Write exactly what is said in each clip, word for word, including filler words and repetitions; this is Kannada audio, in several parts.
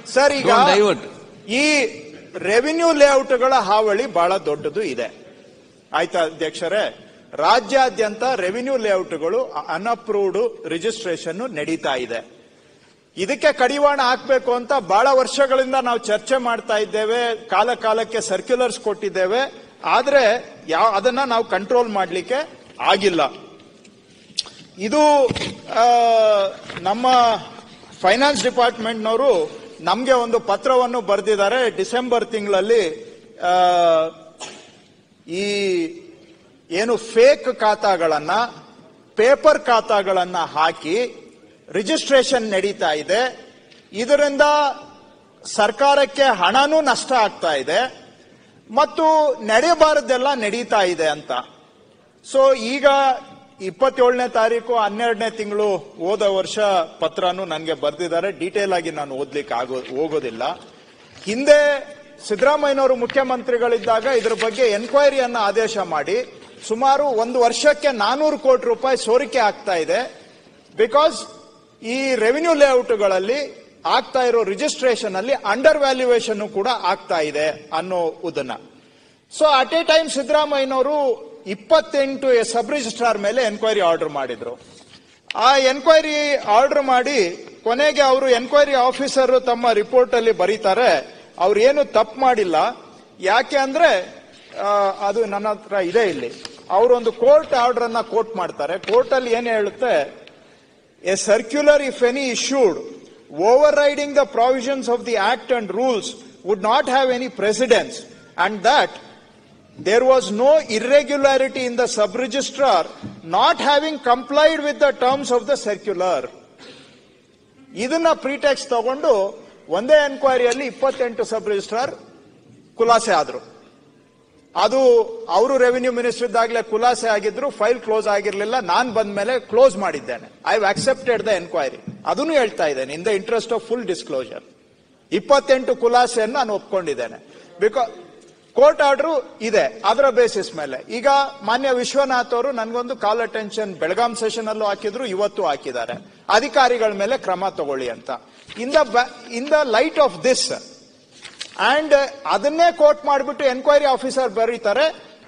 ಸರ್, ಈಗ ಈ ರೆವಿನ್ಯೂ ಲೇಔಟ್ಗಳ ಹಾವಳಿ ಬಹಳ ದೊಡ್ಡದು ಇದೆ. ಆಯ್ತಾ ಅಧ್ಯಕ್ಷರೇ? ರಾಜ್ಯಾದ್ಯಂತ ರೆವಿನ್ಯೂ ಲೇಔಟ್ಗಳು ಅನ್ಅಪ್ರೂವ್ಡ್ ರಿಜಿಸ್ಟ್ರೇಷನ್ ನಡೀತಾ ಇದೆ. ಇದಕ್ಕೆ ಕಡಿವಾಣ ಹಾಕಬೇಕು ಅಂತ ಬಹಳ ವರ್ಷಗಳಿಂದ ನಾವು ಚರ್ಚೆ ಮಾಡ್ತಾ ಇದ್ದೇವೆ, ಕಾಲ ಕಾಲಕ್ಕೆ ಸರ್ಕ್ಯುಲರ್ಸ್ ಕೊಟ್ಟಿದ್ದೇವೆ. ಆದ್ರೆ ಯಾವ ಅದನ್ನ ನಾವು ಕಂಟ್ರೋಲ್ ಮಾಡಲಿಕ್ಕೆ ಆಗಿಲ್ಲ. ಇದು ನಮ್ಮ ಫೈನಾನ್ಸ್ ಡಿಪಾರ್ಟ್ಮೆಂಟ್ನವರು ನಮಗೆ ಒಂದು ಪತ್ರವನ್ನು ಬರೆದಿದ್ದಾರೆ. ಡಿಸೆಂಬರ್ ತಿಂಗಳಲ್ಲಿ ಈ ಏನು ಫೇಕ್ ಖಾತಾಗಳನ್ನ ಪೇಪರ್ ಖಾತಾಗಳನ್ನ ಹಾಕಿ ರಿಜಿಸ್ಟ್ರೇಷನ್ ನಡೀತಾ ಇದೆ. ಇದರಿಂದ ಸರ್ಕಾರಕ್ಕೆ ಹಣನೂ ನಷ್ಟ ಆಗ್ತಾ ಇದೆ ಮತ್ತು ನಡೆಯಬಾರದೆಲ್ಲ ನಡೀತಾ ಇದೆ ಅಂತ. ಸೊ ಈಗ ಇಪ್ಪತ್ತೇಳನೇ ತಾರೀಕು ಹನ್ನೆರಡನೇ ತಿಂಗಳು ಹೋದ ವರ್ಷ ಪತ್ರನು ನನಗೆ ಬರೆದಿದ್ದಾರೆ. ಡೀಟೇಲ್ ಆಗಿ ನಾನು ಓದ್ಲಿಕ್ಕೆ ಆಗೋ ಹೋಗೋದಿಲ್ಲ. ಹಿಂದೆ ಸಿದ್ದರಾಮಯ್ಯನವರು ಮುಖ್ಯಮಂತ್ರಿಗಳಿದ್ದಾಗ ಇದ್ರ ಬಗ್ಗೆ ಎನ್ಕ್ವೈರಿಯನ್ನ ಆದೇಶ ಮಾಡಿ ಸುಮಾರು ಒಂದು ವರ್ಷಕ್ಕೆ ನಾನೂರು ಕೋಟಿ ರೂಪಾಯಿ ಸೋರಿಕೆ ಆಗ್ತಾ ಇದೆ. ಬಿಕಾಸ್ ಈ ರೆವಿನ್ಯೂ ಲೇಔಟ್ಗಳಲ್ಲಿ ಆಗ್ತಾ ಇರೋ ರಿಜಿಸ್ಟ್ರೇಷನ್ ಅಲ್ಲಿ ಅಂಡರ್ ವ್ಯಾಲ್ಯೂಯೇಷನ್ ಕೂಡ ಆಗ್ತಾ ಇದೆ ಅನ್ನೋದನ್ನ. ಸೊ ಅಟ್ ಎ ಟೈಮ್ ಸಿದ್ದರಾಮಯ್ಯನವರು ಇಪ್ಪತ್ತೆಂಟು ಸಬ್ ರಿಜಿಸ್ಟ್ರಾರ್ ಮೇಲೆ ಎನ್ಕ್ವೈರಿ ಆರ್ಡರ್ ಮಾಡಿದ್ರು. ಆ ಎನ್ಕ್ವೈರಿ ಆರ್ಡರ್ ಮಾಡಿ ಕೊನೆಗೆ ಅವರು ಎನ್ಕ್ವೈರಿ ಆಫೀಸರ್ ತಮ್ಮ ರಿಪೋರ್ಟ್ ಅಲ್ಲಿ ಬರೀತಾರೆ, ಅವ್ರು ಏನು ತಪ್ಪು ಮಾಡಿಲ್ಲ. ಯಾಕೆ ಅಂದ್ರೆ ಅದು ನನ್ನ ಹತ್ರ ಇದೆ ಇಲ್ಲಿ. ಅವರೊಂದು ಕೋರ್ಟ್ ಆರ್ಡರ್ ಅನ್ನ ಕೋಟ್ ಮಾಡ್ತಾರೆ. ಕೋರ್ಟ್ ಅಲ್ಲಿ ಏನು ಹೇಳುತ್ತೆ, a circular if any issued overriding the provisions of the act and rules would not have any precedence and that there was no irregularity in the sub-registrar not having complied with the terms of the circular. ಇದನ್ನ ಪ್ರಿಟೆಕ್ಸ್ಟ್ ತಗೊಂಡು ಒಂದೇ ಎನ್ಕ್ವೈರಿಯಲ್ಲಿ ಇಪ್ಪತ್ತೆಂಟು ಸಬ್ ರಿಜಿಸ್ಟ್ರಾರ್ ಖುಲಾಸೆ ಆದ್ರು. ಅದು ಅವರು ರೆವಿನ್ಯೂ ಮಿನಿಸ್ಟರ್ ಇದ್ದಾಗಲೇ ಖುಲಾಸೆ ಆಗಿದ್ರು, ಫೈಲ್ ಕ್ಲೋಸ್ ಆಗಿರಲಿಲ್ಲ. ನಾನ್ ಬಂದ ಮೇಲೆ ಕ್ಲೋಸ್ ಮಾಡಿದ್ದೇನೆ. I have accepted the enquiry. ಅದನ್ನು ಹೇಳ್ತಾ ಇದ್ದೇನೆ in the interest of full disclosure. ಇಪ್ಪತ್ತೆಂಟು ಖುಲಾಸೆಯನ್ನು ನಾನು ಒಪ್ಕೊಂಡಿದ್ದೇನೆ. ಬಿಕಾಸ್ ಕೋರ್ಟ್ ಆರ್ಡರ್ ಇದೆ, ಅದರ ಬೇಸಿಸ್ ಮೇಲೆ. ಈಗ ಮಾನ್ಯ ವಿಶ್ವನಾಥ್ ಅವರು ನನಗೊಂದು ಕಾಲ್ ಅಟೆನ್ಷನ್ ಬೆಳಗಾಂ ಸೆಷನ್ ಅಲ್ಲೂ ಹಾಕಿದ್ರು, ಇವತ್ತು ಹಾಕಿದ್ದಾರೆ, ಅಧಿಕಾರಿಗಳ ಮೇಲೆ ಕ್ರಮ ತಗೊಳ್ಳಿ ಅಂತ. In the in the light of this and ಅದನ್ನೇ ಕೋರ್ಟ್ ಮಾಡಿಬಿಟ್ಟು ಎನ್ಕ್ವೈರಿ ಆಫೀಸರ್ ಬರೀತಾರೆ,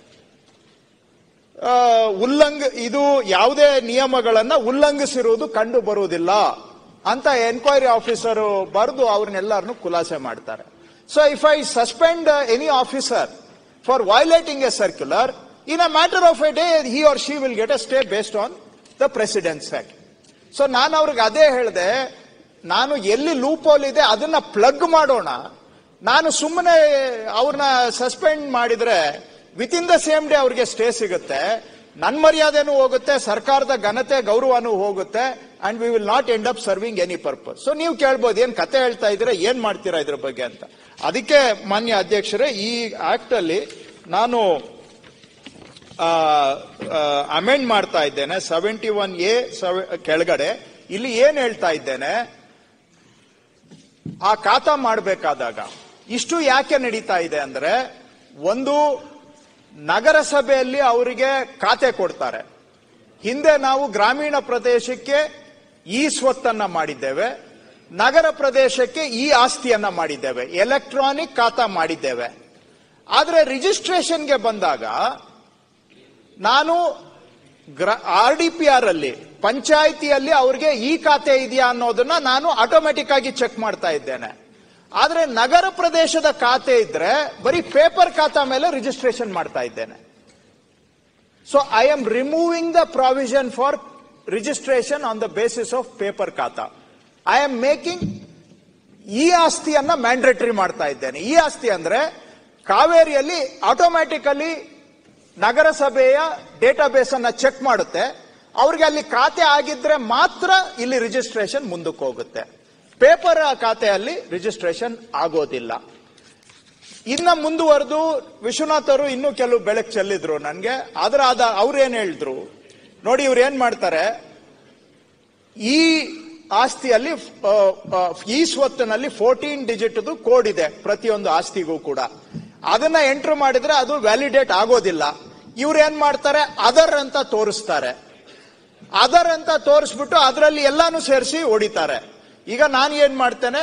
ಉಲ್ಲಂಘ ಇದು ಯಾವುದೇ ನಿಯಮಗಳನ್ನ ಉಲ್ಲಂಘಿಸಿರುವುದು ಕಂಡು ಬರುವುದಿಲ್ಲ ಅಂತ ಎನ್ಕ್ವೈರಿ ಆಫೀಸರ್ ಬರೆದು ಅವ್ರನ್ನೆಲ್ಲರನ್ನು ಖುಲಾಸೆ ಮಾಡ್ತಾರೆ. So if I suspend uh, any officer for violating a circular, in a matter of a day he or she will get a stay based on the President's Act. So ನಾನು ಅವ್ರಿಗೆ ಅದೇ ಹೇಳಿದೆ, ನಾನು ಎಲ್ಲಿ ಲೂಪ್ ಹೋಲ್ ಇದೆ ಅದನ್ನ ಪ್ಲಗ್ ಮಾಡೋಣ. ನಾನು ಸುಮ್ಮನೆ ಅವ್ರನ್ನ ಸಸ್ಪೆಂಡ್ ಮಾಡಿದ್ರೆ within the same day ಅವ್ರಿಗೆ ಸ್ಟೇ ಸಿಗುತ್ತೆ, ನನ್ನ ಮರ್ಯಾದೆನೂ ಹೋಗುತ್ತೆ, ಸರ್ಕಾರದ ಘನತೆ ಗೌರವನೂ ಹೋಗುತ್ತೆ, and we will not end up serving any purpose. So ನೀವು ಕೇಳ್ಬೋದು, ಏನ್ ಕತೆ ಹೇಳ್ತಾ ಇದ್ದೀರಾ, ಏನ್ ಮಾಡ್ತೀರಾ ಇದ್ರ ಬಗ್ಗೆ ಅಂತ. ಅದಕ್ಕೆ ಮಾನ್ಯ ಅಧ್ಯಕ್ಷರೇ, ಈ ಆಕ್ಟ್ ಅಲ್ಲಿ ನಾನು ಅಮೆಂಡ್ ಮಾಡ್ತಾ ಇದ್ದೇನೆ ಸೆವೆಂಟಿ ಒನ್ ಎ ಕೆಳಗಡೆ. ಇಲ್ಲಿ ಏನ್ ಹೇಳ್ತಾ ಇದ್ದೇನೆ, ಆ ಖಾತಾ ಮಾಡಬೇಕಾದಾಗ ಇಷ್ಟು ಯಾಕೆ ನಡೀತಾ ಇದೆ ಅಂದ್ರೆ, ಒಂದು ನಗರಸಭೆಯಲ್ಲಿ ಅವರಿಗೆ ಖಾತೆ ಕೊಡ್ತಾರೆ. ಹಿಂದೆ ನಾವು ಗ್ರಾಮೀಣ ಪ್ರದೇಶಕ್ಕೆ ಈ ಸ್ವತ್ತನ್ನ ಮಾಡಿದ್ದೇವೆ, ನಗರ ಪ್ರದೇಶಕ್ಕೆ ಈ ಆಸ್ತಿಯನ್ನ ಮಾಡಿದ್ದೇವೆ, ಎಲೆಕ್ಟ್ರಾನಿಕ್ ಖಾತಾ ಮಾಡಿದ್ದೇವೆ. ಆದ್ರೆ ರಿಜಿಸ್ಟ್ರೇಷನ್ಗೆ ಬಂದಾಗ ನಾನು ಆರ್ ಡಿ ಪಿ ಆರ್ ಅಲ್ಲಿ ಪಂಚಾಯಿತಿಯಲ್ಲಿ ಅವ್ರಿಗೆ ಈ ಖಾತೆ ಇದೆಯಾ ಅನ್ನೋದನ್ನ ನಾನು ಆಟೋಮೆಟಿಕ್ ಆಗಿ ಚೆಕ್ ಮಾಡ್ತಾ ಇದ್ದೇನೆ. ಆದ್ರೆ ನಗರ ಪ್ರದೇಶದ ಖಾತೆ ಇದ್ರೆ ಬರೀ ಪೇಪರ್ ಖಾತಾ ಮೇಲೆ ರಿಜಿಸ್ಟ್ರೇಷನ್ ಮಾಡ್ತಾ ಇದ್ದೇನೆ. So I am removing the provision for registration on the basis of paper khata. I am making ಈ ಆಸ್ತಿಯನ್ನ ಮ್ಯಾಂಡೇಟರಿ ಮಾಡ್ತಾ ಇದ್ದೇನೆ. ಈ ಆಸ್ತಿ ಅಂದ್ರೆ ಕಾವೇರಿಯಲ್ಲಿ ಆಟೋಮ್ಯಾಟಿಕಲಿ ನಗರಸಭೆಯ ಡೇಟಾಬೇಸ್ ಅನ್ನ ಚೆಕ್ ಮಾಡುತ್ತೆ, ಅವ್ರಿಗೆ ಅಲ್ಲಿ ಖಾತೆ ಆಗಿದ್ರೆ ಮಾತ್ರ ಇಲ್ಲಿ ರಿಜಿಸ್ಟ್ರೇಷನ್ ಮುಂದಕ್ಕೆ ಹೋಗುತ್ತೆ. ಪೇಪರ್ ಖಾತೆಯಲ್ಲಿ ರಿಜಿಸ್ಟ್ರೇಷನ್ ಆಗೋದಿಲ್ಲ. ಇನ್ನ ಮುಂದುವರೆದು ವಿಶ್ವನಾಥ್ ಅವರು ಇನ್ನೂ ಕೆಲವು ಬೆಳಕು ಚೆಲ್ಲಿದ್ರು ನನಗೆ. ಅದರ ಆದ ಅವ್ರು ಏನ್ ಹೇಳಿದ್ರು ನೋಡಿ, ಇವ್ರು ಏನ್ ಮಾಡ್ತಾರೆ, ಈ ಆಸ್ತಿಯಲ್ಲಿ ಈ ಸ್ವತ್ತಿನಲ್ಲಿ ಫೋರ್ಟೀನ್ ಡಿಜಿಟ್ ಕೋಡ್ ಇದೆ ಪ್ರತಿಯೊಂದು ಆಸ್ತಿಗೂ ಕೂಡ. ಅದನ್ನ ಎಂಟರ್ ಮಾಡಿದ್ರೆ ಅದು ವ್ಯಾಲಿಡೇಟ್ ಆಗೋದಿಲ್ಲ. ಇವ್ರು ಏನ್ ಮಾಡ್ತಾರೆ, ಅದರ್ ಅಂತ ತೋರಿಸ್ತಾರೆ. ಅದರ್ ಅಂತ ತೋರಿಸ್ಬಿಟ್ಟು ಅದರಲ್ಲಿ ಎಲ್ಲಾನು ಸೇರಿಸಿ ಹೊಡಿತಾರೆ. ಈಗ ನಾನು ಏನ್ ಮಾಡ್ತೇನೆ,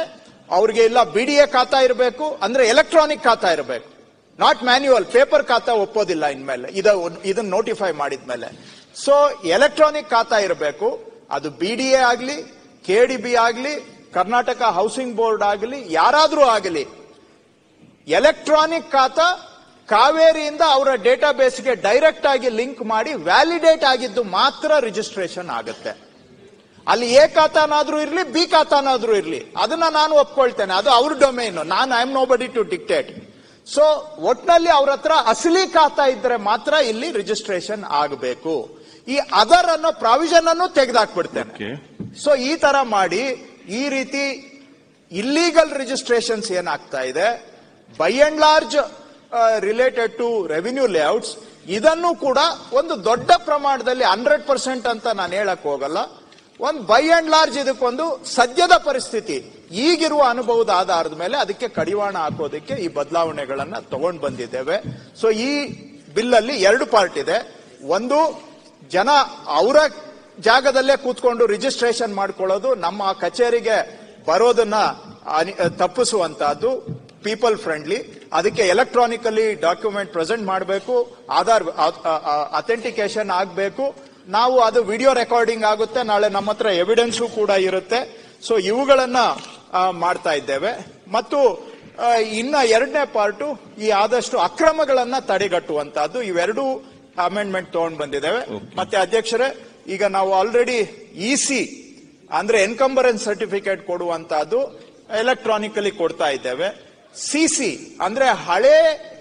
ಅವ್ರಿಗೆ ಇಲ್ಲ ಬಿ ಡಿ ಎ ಖಾತಾ ಇರಬೇಕು, ಅಂದ್ರೆ ಎಲೆಕ್ಟ್ರಾನಿಕ್ ಖಾತಾ ಇರಬೇಕು, ನಾಟ್ ಮ್ಯಾನ್ಯುವಲ್. ಪೇಪರ್ ಖಾತಾ ಒಪ್ಪೋದಿಲ್ಲ ಇನ್ಮೇಲೆ, ಇದನ್ನ ನೋಟಿಫೈ ಮಾಡಿದ್ಮೇಲೆ. ಸೊ ಎಲೆಕ್ಟ್ರಾನಿಕ್ ಖಾತಾ ಇರಬೇಕು. ಅದು ಬಿ ಡಿ ಎ ಆಗಲಿ, ಕೆ ಡಿ ಬಿ ಆಗಲಿ, ಕರ್ನಾಟಕ ಹೌಸಿಂಗ್ ಬೋರ್ಡ್ ಆಗಲಿ, ಯಾರಾದ್ರೂ ಆಗಲಿ, ಎಲೆಕ್ಟ್ರಾನಿಕ್ ಖಾತಾ ಕಾವೇರಿಯಿಂದ ಅವರ ಡೇಟಾ ಬೇಸ್ಗೆ ಡೈರೆಕ್ಟ್ ಆಗಿ ಲಿಂಕ್ ಮಾಡಿ ವ್ಯಾಲಿಡೇಟ್ ಆಗಿದ್ದು ಮಾತ್ರ ರಿಜಿಸ್ಟ್ರೇಷನ್ ಆಗುತ್ತೆ. ಅಲ್ಲಿ ಎ ಖಾತಾನಾದ್ರೂ ಇರ್ಲಿ, ಬಿ ಖಾತಾನಾದ್ರೂ ಇರ್ಲಿ, ಅದನ್ನ ನಾನು ಒಪ್ಕೊಳ್ತೇನೆ, ಅದು ಅವ್ರ ಡೊಮೇನ್. ನಾನು I am nobody to dictate. So ಒಟ್ನಲ್ಲಿ ಅವ್ರ ಹತ್ರ ಅಸಲಿ ಖಾತಾ ಇದ್ರೆ ಮಾತ್ರ ಇಲ್ಲಿ ರಿಜಿಸ್ಟ್ರೇಷನ್ ಆಗಬೇಕು. ಈ ಅದರ್ ಅನ್ನೋ ಪ್ರಾವಿಷನ್ ಅನ್ನು ತೆಗೆದಾಕ್ಬಿಡ್ತೇನೆ. ಸೊ ಈ ತರ ಮಾಡಿ ಈ ರೀತಿ ಇಲ್ಲೀಗಲ್ ರಿಜಿಸ್ಟ್ರೇಷನ್ಸ್ ಏನಾಗ್ತಾ ಇದೆ, by and large related to revenue layouts, ಇದನ್ನು ಕೂಡ ಒಂದು ದೊಡ್ಡ ಪ್ರಮಾಣದಲ್ಲಿ ಹಂಡ್ರೆಡ್ ಪರ್ಸೆಂಟ್ ಅಂತ ನಾನು ಹೇಳಕ್ ಹೋಗಲ್ಲ, ಒಂದು ಬೈ ಅಂಡ್ ಲಾರ್ಜ್ ಇದಕ್ಕೊಂದು ಸದ್ಯದ ಪರಿಸ್ಥಿತಿ ಈಗಿರುವ ಅನುಭವದ ಆಧಾರದ ಮೇಲೆ ಅದಕ್ಕೆ ಕಡಿವಾಣ ಹಾಕೋದಕ್ಕೆ ಈ ಬದಲಾವಣೆಗಳನ್ನ ತಗೊಂಡು ಬಂದಿದ್ದೇವೆ. ಸೊ ಈ ಬಿಲ್ ಅಲ್ಲಿ ಎರಡು ಪಾರ್ಟ್ ಇದೆ. ಒಂದು, ಜನ ಅವರ ಜಾಗದಲ್ಲೇ ಕೂತ್ಕೊಂಡು ರಿಜಿಸ್ಟ್ರೇಷನ್ ಮಾಡ್ಕೊಳ್ಳೋದು, ನಮ್ಮ ಕಚೇರಿಗೆ ಬರೋದನ್ನ ತಪ್ಪಿಸುವಂತಹದ್ದು, ಪೀಪಲ್ ಫ್ರೆಂಡ್ಲಿ. ಅದಕ್ಕೆ ಎಲೆಕ್ಟ್ರಾನಿಕಲಿ ಡಾಕ್ಯುಮೆಂಟ್ ಪ್ರೆಸೆಂಟ್ ಮಾಡಬೇಕು, ಆಧಾರ್ ಅಥೆಂಟಿಕೇಶನ್ ಆಗಬೇಕು, ನಾವು ಅದು ವಿಡಿಯೋ ರೆಕಾರ್ಡಿಂಗ್ ಆಗುತ್ತೆ, ನಾಳೆ ನಮ್ಮ ಹತ್ರ ಎವಿಡೆನ್ಸು ಕೂಡ ಇರುತ್ತೆ. ಸೊ ಇವುಗಳನ್ನ ಮಾಡ್ತಾ ಇದ್ದೇವೆ. ಮತ್ತು ಇನ್ನ ಎರಡನೇ ಪಾರ್ಟು, ಈ ಆದಷ್ಟು ಅಕ್ರಮಗಳನ್ನ ತಡೆಗಟ್ಟುವಂತಹದ್ದು. ಇವೆರಡೂ ಅಮೆಂಡ್ಮೆಂಟ್ ತಗೊಂಡು ಬಂದಿದ್ದೇವೆ. ಮತ್ತೆ ಅಧ್ಯಕ್ಷರೇ, ಈಗ ನಾವು ಆಲ್ರೆಡಿ ಇ ಸಿ ಅಂದ್ರೆ ಎನ್ಕಂಬರೆನ್ಸ್ ಸರ್ಟಿಫಿಕೇಟ್ ಕೊಡುವಂತಹದ್ದು ಎಲೆಕ್ಟ್ರಾನಿಕಲಿ ಕೊಡ್ತಾ ಇದ್ದೇವೆ. ಸಿ ಸಿ ಅಂದ್ರೆ ಹಳೆ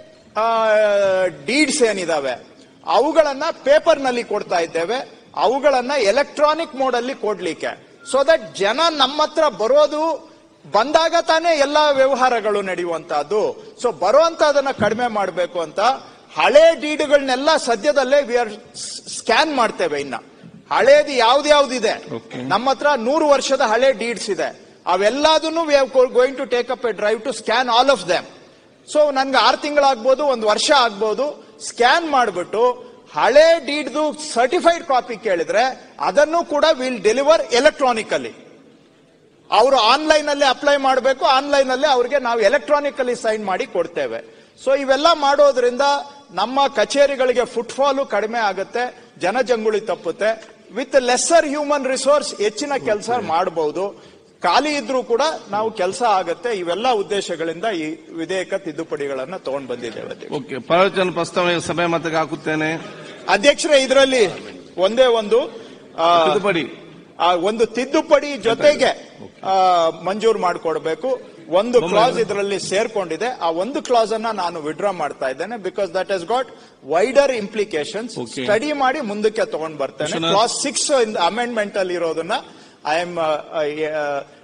ಡೀಡ್ಸ್ ಏನಿದಾವೆ ಅವುಗಳನ್ನ ಪೇಪರ್ ನಲ್ಲಿ ಕೊಡ್ತಾ ಇದ್ದೇವೆ. ಅವುಗಳನ್ನ ಎಲೆಕ್ಟ್ರಾನಿಕ್ ಮೋಡ್ ಅಲ್ಲಿ ಕೊಡ್ಲಿಕ್ಕೆ, ಸೊ ದಟ್ ಜನ ನಮ್ಮ ಹತ್ರ ಬರೋದು ಬಂದಾಗ ತಾನೇ ಎಲ್ಲಾ ವ್ಯವಹಾರಗಳು ನಡೆಯುವಂತಹದ್ದು. ಸೊ ಬರುವಂತಹದನ್ನ ಕಡಿಮೆ ಮಾಡಬೇಕು ಅಂತ ಹಳೆ ಡೀಡ್ಗಳನ್ನೆಲ್ಲ ಸದ್ಯದಲ್ಲೇ ವಿ ಆರ್ ಸ್ಕ್ಯಾನ್ ಮಾಡ್ತೇವೆ. ಇನ್ನ ಹಳೇದು ಯಾವ್ದ್ಯಾವ್ದಿದೆ ನಮ್ಮ ಹತ್ರ ನೂರು ವರ್ಷದ ಹಳೆ ಡೀಡ್ಸ್ ಇದೆ, ಅವೆಲ್ಲದನ್ನು we are going to take up a drive to scan all of them. So ನನ್ಗೆ ಆರು ತಿಂಗಳಾಗ್ಬೋದು, ಒಂದು ವರ್ಷ ಆಗ್ಬೋದು, ಸ್ಕ್ಯಾನ್ ಮಾಡಿಬಿಟ್ಟು ಹಳೆ ಡೀಡ್ದು ಸರ್ಟಿಫೈಡ್ ಕಾಪಿ ಕೇಳಿದ್ರೆ ಅದನ್ನು ಕೂಡ ವಿಲ್ ಡೆಲಿವರ್ ಎಲೆಕ್ಟ್ರಾನಿಕಲಿ. ಅವರು ಆನ್ಲೈನ್ ಅಲ್ಲಿ ಅಪ್ಲೈ ಮಾಡಬೇಕು, ಆನ್ಲೈನ್ ಅಲ್ಲಿ ಅವರಿಗೆ ನಾವು ಎಲೆಕ್ಟ್ರಾನಿಕಲಿ ಸೈನ್ ಮಾಡಿ ಕೊಡ್ತೇವೆ. ಸೊ ಇವೆಲ್ಲ ಮಾಡೋದ್ರಿಂದ ನಮ್ಮ ಕಚೇರಿಗಳಿಗೆ ಫುಟ್ಫಾಲು ಕಡಿಮೆ ಆಗುತ್ತೆ, ಜನಜಂಗುಳಿ ತಪ್ಪುತ್ತೆ. ವಿತ್ ಲೆಸ್ಸರ್ ಹ್ಯೂಮನ್ ರಿಸೋರ್ಸ್ ಹೆಚ್ಚಿನ ಕೆಲಸ ಮಾಡಬಹುದು, ಖಾಲಿ ಇದ್ರೂ ಕೂಡ ನಾವು ಕೆಲಸ ಆಗುತ್ತೆ. ಇವೆಲ್ಲ ಉದ್ದೇಶಗಳಿಂದ ಈ ವಿಧೇಯಕ ತಿದ್ದುಪಡಿಗಳನ್ನ ತಗೊಂಡು ಬಂದಿದ್ದೇವೆ. ಪ್ರವಚನ ಪ್ರಸ್ತಾವನೆ ಸಭೆ ಮತಕ್ಕೆ ಹಾಕುತ್ತೇನೆ. ಅಧ್ಯಕ್ಷರೇ, ಇದರಲ್ಲಿ ಒಂದೇ ಒಂದು ತಿದ್ದುಪಡಿ ಒಂದು ತಿದ್ದುಪಡಿ ಜೊತೆಗೆ ಮಂಜೂರು ಮಾಡಿಕೊಡ್ಬೇಕು. ಒಂದು ಕ್ಲಾಸ್ ಇದರಲ್ಲಿ ಸೇರ್ಕೊಂಡಿದೆ, ಆ ಒಂದು ಕ್ಲಾಸ್ ಅನ್ನ ನಾನು ವಿಡ್ರಾ ಮಾಡ್ತಾ ಇದ್ದೇನೆ. Because that has got wider implications. Study ಮಾಡಿ ಮುಂದಕ್ಕೆ ತಗೊಂಡು ಬರ್ತೇನೆ. ಕ್ಲಾಸ್ ಸಿಕ್ಸ್ ಅಮೆಂಡ್ಮೆಂಟ್ ಅಲ್ಲಿ ಇರೋದನ್ನ ಐ ಎಮ್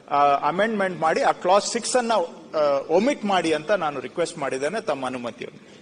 ಅಮೆಂಡ್ಮೆಂಟ್ ಮಾಡಿ ಆ ಕ್ಲಾಸ್ ಸಿಕ್ಸ್ ಅನ್ನ ಒಮಿಟ್ ಮಾಡಿ ಅಂತ ನಾನು ರಿಕ್ವೆಸ್ಟ್ ಮಾಡಿದ್ದೇನೆ, ತಮ್ಮ ಅನುಮತಿಯನ್ನು.